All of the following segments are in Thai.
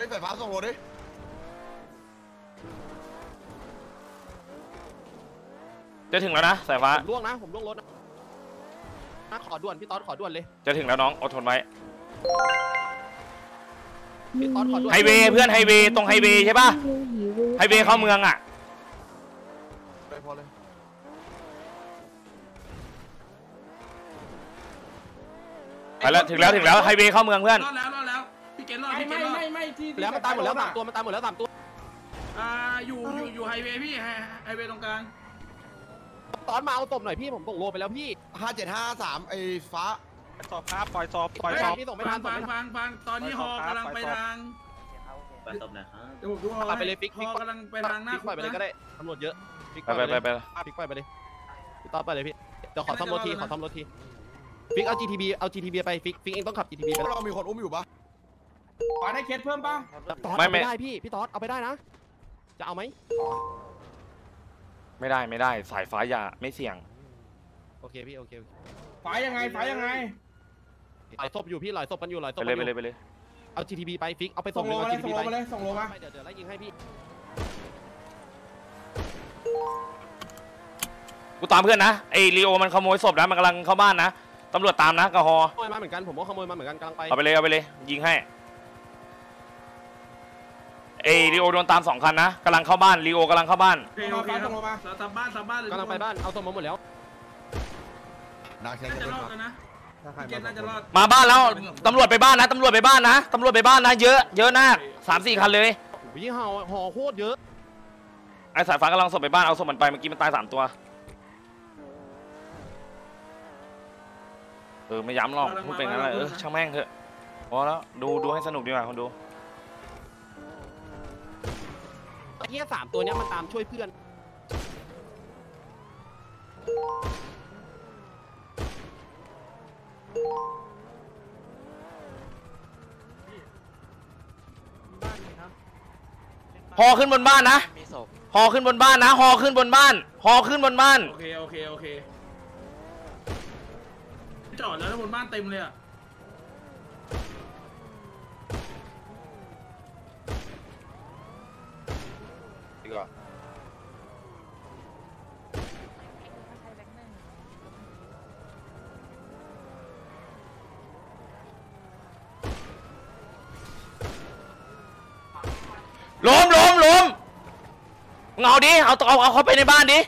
ไอ้สายฟ้าส่งรถดิจะถึงแล้วนะสายฟ้าล่วงนะผมล่วงรถนะขอด่วนพี่ต๊อดขอด่วนเลยจะถึงแล้วน้องอดทนไว้พี่ต๊อดขอด่วนไฮเวย์เพื่อนไฮเวย์ตรงไฮเวย์ใช่ป่ะไฮเวย์เข้าเมืองอ่ะไปพอเลยไปแล้วถึงแล้วไฮเวย์เข้าเมืองเพื่อนรอดแล้วพี่เกณฑ์รอดพี่เกณฑ์รอดไม่ที่แล้วมันตายหมดแล้ว3ตัวมันตายหมดแล้ว3ตัวอยู่ไฮเวย์พี่ไฮเวย์ตรงกลางตอนมาเอาศพหน่อยพี่ผมส่งโลไปแล้วพี่ 5753ไอ้ฟ้าสอบครับปล่อยสอบพี่ส่งไม่ทันฟังตอนนี้ฮอกำลังไปทางไปตบหน่อยครับเดี๋ยวผมดูฮอไปเลยฮอกำลังไปทางหน้าปล่อยไปเลยก็ได้ตำรวจเยอะไปฟิกปล่อยไปเลยพี่ต๊อดไปเลยพี่เดี๋ยวขอซ่อมรถทีฟิกเอา GTB ไปฟิกเองต้องขับ GTB ไปเรามีคนอุ้มอยู่ปะขอได้เคสเพิ่มป่ะไม่ได้พี่ต๊อดเอาไปได้นะจะเอาไหมไม่ได้สายฟ้าอย่าไม่เสี่ยงโอเคพี่โอเคฝายยังไงหลายศพอยู่พี่หลายศพกันอยู่ไปเลยเอา GTB ไปฟิกเอาไปส่งเลยส่งโลมาเดี๋ยวไล่ยิงให้พี่กูตามเพื่อนนะไอลีโอมันขโมยศพนะมันกำลังเข้าบ้านนะตำรวจตามนะกระหอขโมยมาเหมือนกันผมก็ขโมยมาเหมือนกันกำลังไปเอาไปเลยยิงให้ไอลีโอโดนตาม2 คันนะกำลังเข้าบ้านลีโอกำลังเข้าบ้านโอเคส่งโลมาทำบ้านกำลังไปบ้านเอาศพมาหมดแล้วน่าจะรอดแล้วนะเกณฑ์น่าจะรอดมาบ้านแล้วตำรวจไปบ้านนะตำรวจไปบ้านนะเยอะนะ3-4 คันเลยวิ่งห่อโคตรเยอะไอสายฟ้ากำลังศพไปบ้านเอาศพมันไปเมื่อกี้มันตาย3 ตัวไม่ย้ำหรอกพูดเป็นงั้นเลยช่างแม่งเถอะพอแล้วดูให้สนุกดีกว่าคนดูไอ้เหี้ย3 ตัวเนี้ยมันตามช่วยเพื่อนฮอขึ้นบนบ้านนะฮอขึ้นบนบ้านฮอขึ้นบนบ้านโอเคจอดแล้วบนบ้านเต็มเลยอ่ะดีกว่าล้มเงาดิเอาเขาไปในบ้านดิ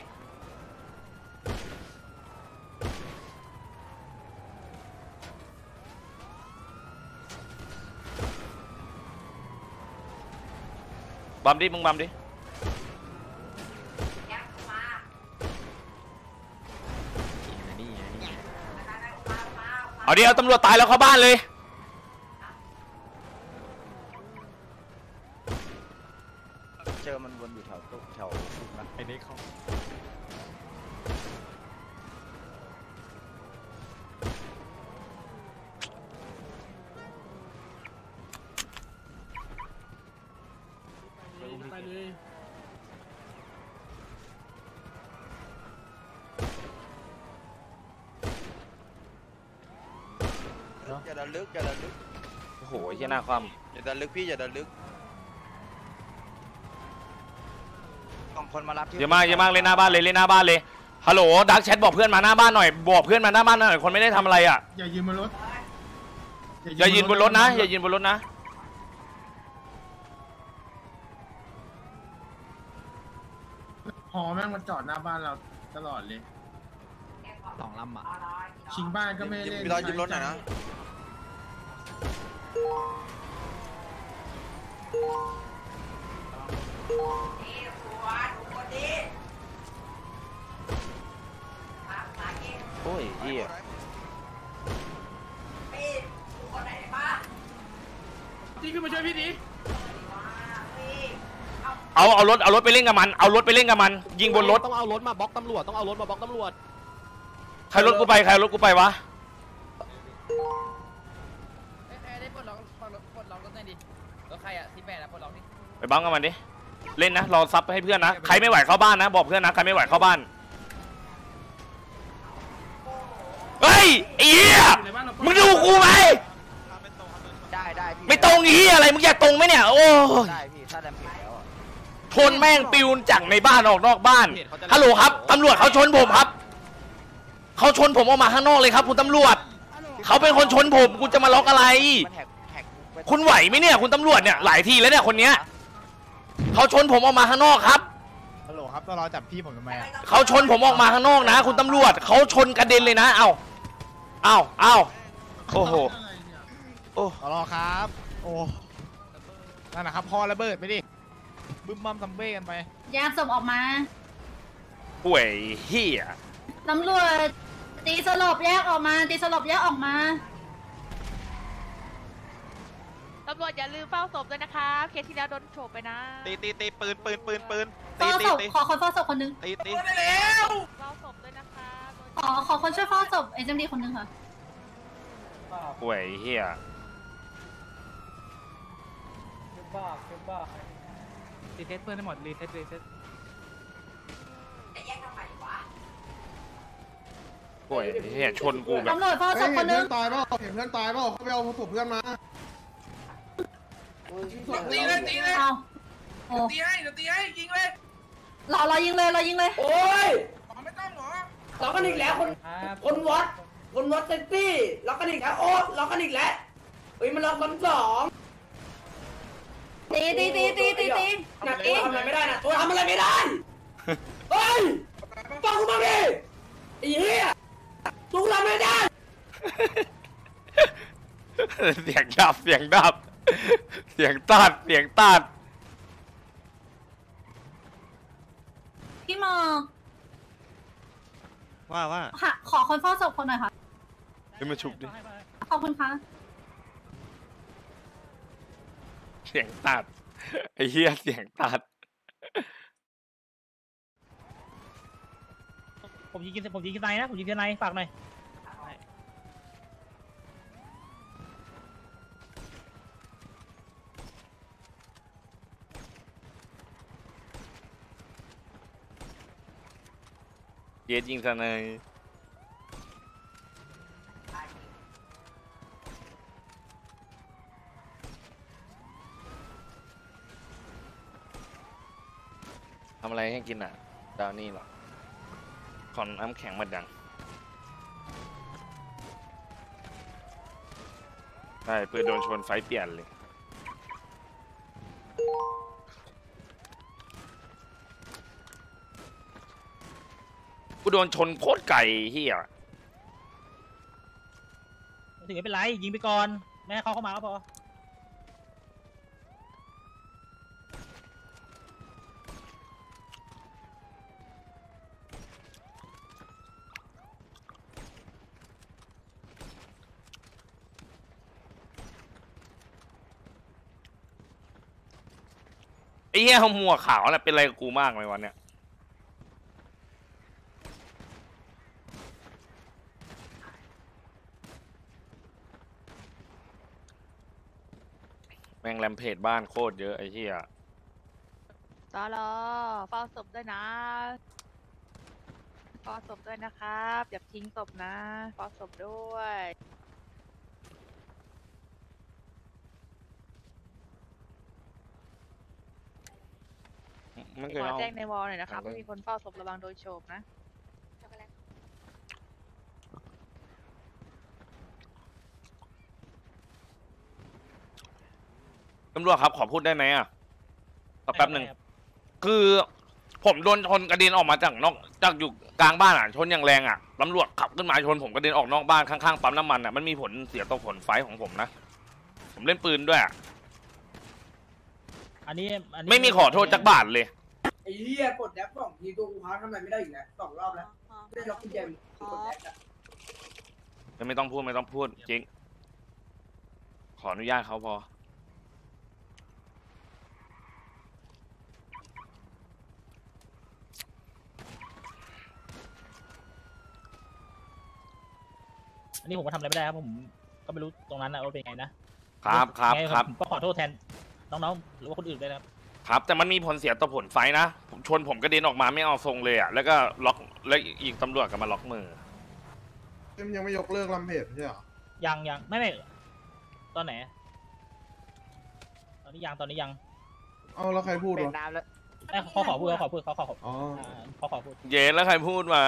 บัมดิมึงบัมดิเอาตำรวจตายแล้วเข้าบ้านเลยเจอมันวนอยู่แถวนะไอ้นี่เขาไปเลยอย่าดันลึกโอ้โหยี่หน้าความอย่าดันลึกพี่อย่าดันลึกคนมารับเยอะมากเลยหน้าบ้านเลยฮัลโหลดักแชทบอกเพื่อนมาหน้าบ้านหน่อยคนไม่ได้ทำอะไรอ่ะอย่ายืนบนรถนะอย่ายืนบนรถนะหอแม่งมันจอดหน้าบ้านเราตลอดเลย 2 ลำอ่ะชิงบ้านก็ไม่เล่นพี่รอยืมรถหน่อยนะโอ้ยเหี้ยพี่ขึ้นมาช่วยพี่ดิเอารถไปเล่นกับมันยิงบนรถต้องเอารถมาบล็อกตำรวจใครรถกูไปวะได้ปลดล็อกรถหน่อยดิรถใครอ่ะที่8ปลดล็อกนี่ไปบังกับมันดิเล่นนะรอซับให้เพื่อนนะใครไม่ไหวเข้าบ้านนะบอกเพื่อนนะใครไม่ไหวเข้าบ้านเฮ้ยไอ้เหี้ยมึงดูกูไหมได้ไม่ตรงเหี้ยอะไรมึงอยากตรงไหมเนี่ยโอ้ยได้พี่ถ้าแรมเพจแล้วอะชนแม่งปิวจากในบ้านออกนอกบ้านฮัลโหลครับตำรวจเขาชนผมครับเขาชนผมออกมาข้างนอกเลยครับคุณตำรวจเขาเป็นคนชนผมคุณจะมาล็อกอะไรมันแหกไปคุณไหวไหมเนี่ยคุณตำรวจเนี่ยหลายทีแล้วเนี่ยคนเนี้ยเขาชนผมออกมาข้างนอกครับฮัลโหลครับต้องรอจับพี่ผมทำไมอ่ะเขาชนผมออกมาข้างนอกนะ คุณตำรวจเขาชนกระเด็นเลยนะเอ้าโอ้โหโอ้รอครับ โอ้นั่นนะครับพอระเบิดไปดิบึ้มบัมซัมเบ้กันไปแยกศพออกมาป่วยเฮียตำรวจตีสลบแยกออกมาตีสลบแยกออกมาตำรวจอย่าลืมเฝ้าศพด้วยนะครับเคสที่แล้วโดนโฉบไปนะตีปืนเฝ้าศพขอคนเฝ้าศพคนนึงตีเฝ้าศพด้วยนะคะโดนขอคนช่วยเฝ้าศพเอ็มดีคนนึงค่ะป่วยเฮียรีเซ็ตเพื่อนให้หมดรีเซ็ตป่วยเฮียชนกูแบบตำรวจเฝ้าศพคนนึงตายเปล่าเห็นเพื่อนตายเปล่าเขาไปเอาศพเพื่อนมาตีเลยเอาโอ้ตีให้ยิงเลยเรายิงเลยโอ้ยไม่ต้องหรอเรากันอีกแล้วคนวัดเซนตี้เรากันอีกแล้วโอ๊ตเรากันอีกแล้วเฮ้ยมันล็อกซ้ำสองตีหนักอีกทำอะไรไม่ได้นะตัวทำอะไรไม่ได้เฮ้ยฟังกูมาดิไอ้เหี้ยตัวทำไม่ได้เสียงดับเสียงตัดพี่หมอว่าค่ะขอคนเฝ้าศพคนหน่อยค่ะขึ้นมาชุบดิขอบคุณค่ะเสียงตัดไอ้เหี้ยเสียงตัดผมยิงกินไนนะผมยิงกินไนฝากหน่อยเยสยิงซะหน่อยทำอะไรให้กินอ่ะดาวนี่หรอขอนน้ำแข็งหมดยังใช่เพื่อโดนชนไฟเปลี่ยนเลยกูโดนชนโคตรไก่เฮียถึงไม่เป็นไรยิงไปก่อนแม่เขาเข้ามาก็พอไอ้เหี้ยหมวกขาวน่ะเป็นอะไรกับกูมากเลยวันเนี้ยแม่งแรมเพจบ้านโคตรเยอะไอ้เหี้ยตลอเฝ้าศพด้วยนะเฝ้าศพด้วยนะครับอย่าทิ้งศพนะเฝ้าศพด้วยไม่เคยขอเอาแจ้งในวอลหน่อยนะครับเอาเลยว่ามีคนเฝ้าศพระวังโดนโฉบนะตำรวจครับขอพูดได้ไหมอ่ะแป๊บหนึ่งคือผมโดนชนกระเด็นออกมาจากอยู่กลางบ้านอ่ะชนอย่างแรงอ่ะตำรวจขับขึ้นมาชนผมกระเด็นออกนอกบ้านข้างๆปั๊มน้ำมันอ่ะมันมีผลเสียต่อผลไฟของผมนะผมเล่นปืนด้วยอ่ะอันนี้ไม่มีขอโทษจักบาทเลยไอ้เหี้ยกดแดบสองทีตัวกูพังทำไมไม่ได้อีกแล้วสองรอบแล้วไม่ได้ล็อกกุญแจมือกดแดบอะไม่ต้องพูดจริงขออนุญาตเขาพออันนี้ผมก็ทำอะไรไม่ได้ครับผมก็ไม่รู้ตรงนั้นนะว่าเป็นไงนะครับผมก็ขอโทษแทนน้องๆหรือว่าคนอื่นด้วยนะครับครับแต่มันมีผลเสียต่อผลไฟนะผมชนผมกระเด็นออกมาไม่เอาทรงเลยอ่ะแล้วก็ล็อกแล้วอีกตำรวจก็มาล็อกมือยังไม่ยกเลิกลำเพจใช่หรอยังไม่ตอนไหนตอนนี้ยังเอาแล้วใครพูดเป็นวะน้ำแล้วเขาขอพูดอ๋อเขาขอพูดเย็นแล้วใครพูดมา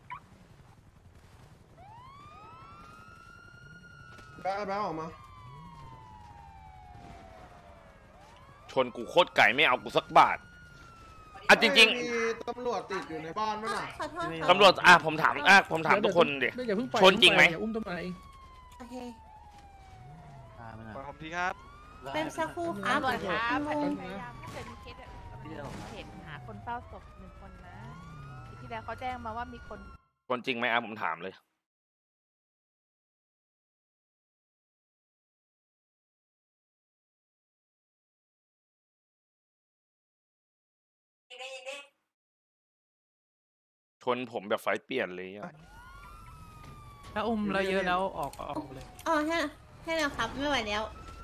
แบ๊ะออกมาชนกูโคตรไก่ไม่เอากูสักบาทอ่ะจริงมีตำรวจติดอยู่ในบ้านมั้ยน่ะขอโทษๆตำรวจผมถามทุกคนดิชนจริงไหมโอเคผมทีครับเป็นสักครู่ครับตำรวจครับลุพงยายามถ้าเกิดมีเคสแบบเห็นหาคนเฝ้าศพ1 คนนะที่แล้วเขาแจ้งมาว่ามีคนชนจริงไหมผมถามเลย ชนผมแบบไฟเปลี่ยนเลยอะถ้าอุ้มเราเยอะแล้วออกเลยอ๋อให้แล้วครับไม่ไหวแล้ว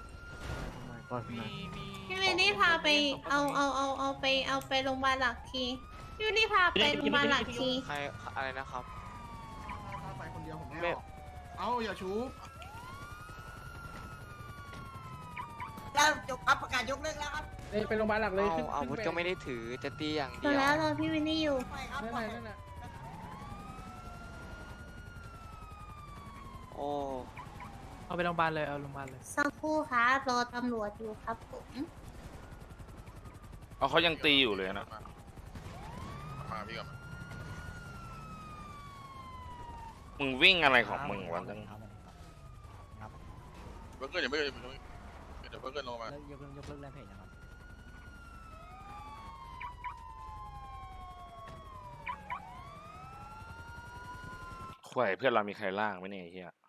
พี่วินนี่พาไปเอาไปโรงพยาบาลหลักทีพี่วินนี่พาไปโรงพยาบาลหลักทีใครอะไรนะครับไปคนเดียวผมไม่ออกเอาอย่าชูแล้วจบครับประกาศยกเลิกแล้วครับไปโรงพยาบาลหลักเลยอาวุธก็ไม่ได้ถือจะตีอย่างตเดีอนยวแล้วรอพี่วินนี่อยู่นั่นน่ะโอ้เอาไปโรงพยาบาลเลยเอาโรงพยาบาลเลยสักครู่ครับรอตำรวจอยู่ครับผมเอาเขายังตีอยู่เลยนะมาพี่ก่อนมึงวิ่งอะไรของมึงวะทั้งเบอร์เกอร์ยังไม่เดี๋ยวเบอร์เกอร์ลงมายกเลิกแรงเพจนะครับข่วยเพื่อนเรามีใครล่างไหมเนี่ยไอ้เฮีย